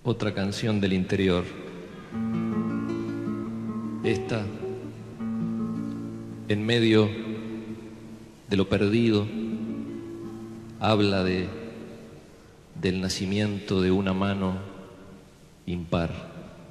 otra canción del interior. Esta, en medio de lo perdido, habla del nacimiento de una mano impar.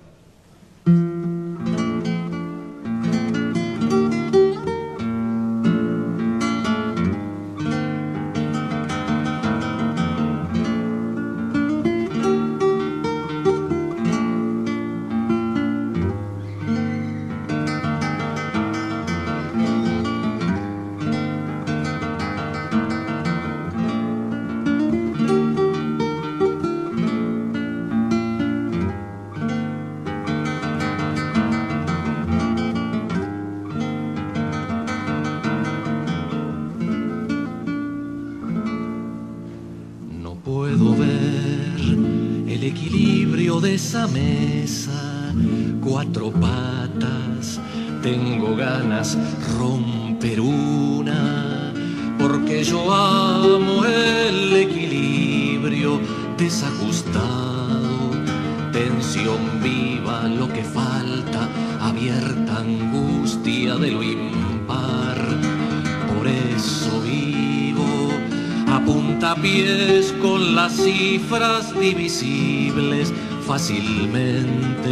Puedo ver el equilibrio de esa mesa, cuatro patas, tengo ganas romper una, porque yo amo el equilibrio desajustado, tensión viva, lo que falta, abierta angustia de lo impar, por eso vivo a puntapiés con las cifras divisibles fácilmente.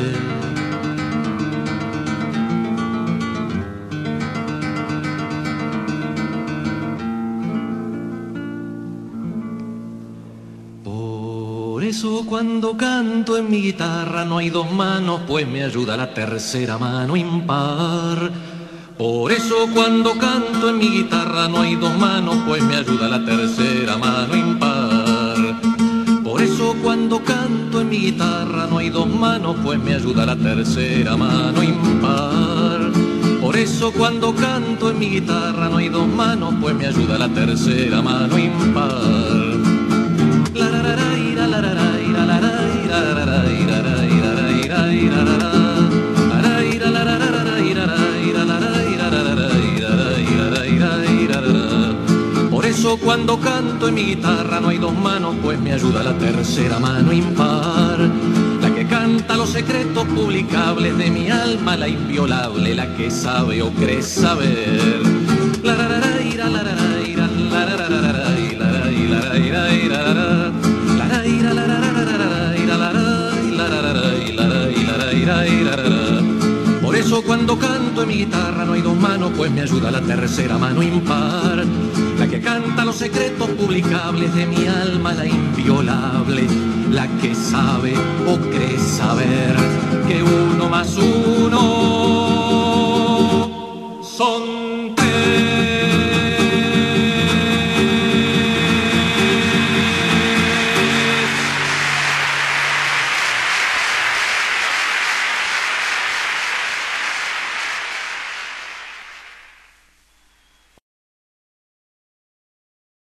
Por eso cuando canto en mi guitarra no hay dos manos, pues me ayuda la tercera mano impar. Por eso cuando canto en mi guitarra no hay dos manos, pues me ayuda la tercera mano impar. Por eso cuando canto en mi guitarra no hay dos manos, pues me ayuda la tercera mano impar. Por eso cuando canto en mi guitarra no hay dos manos, pues me ayuda la tercera mano impar. La la la la ira, la la la ira, la la ira, la la ira, la ira, ira, ira, la la. Por eso cuando canto en mi guitarra no hay dos manos, pues me ayuda la tercera mano impar. La que canta los secretos publicables de mi alma, la inviolable, la que sabe o cree saber. La la la la ira, la la la ira, la la la la la ira, la ira, ira, ira, la la la ira, la la la la la ira, la la ira, ira, ira. Por eso cuando canto en mi guitarra no hay dos manos, pues me ayuda la tercera mano impar. La que canta los secretos publicables de mi alma, la inviolable, la que sabe o cree saber que uno más uno son